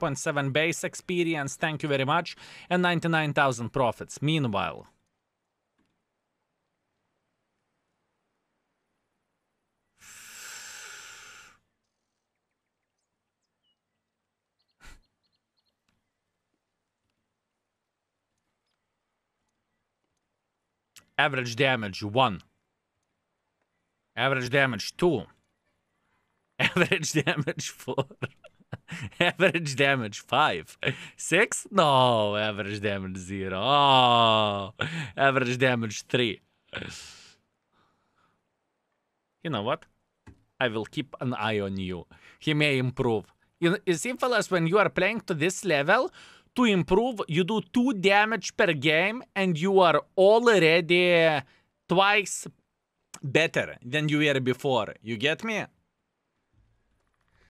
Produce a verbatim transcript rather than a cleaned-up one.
point seven base experience, thank you very much, and ninety-nine thousand profits. Meanwhile, average damage one, average damage two, average damage four, average damage five, six, no, average damage zero, oh, average damage three. You know what? I will keep an eye on you. He may improve. You, you see, fellas, when you are playing to this level, to improve, you do two damage per game, and you are already twice better than you were before. You get me?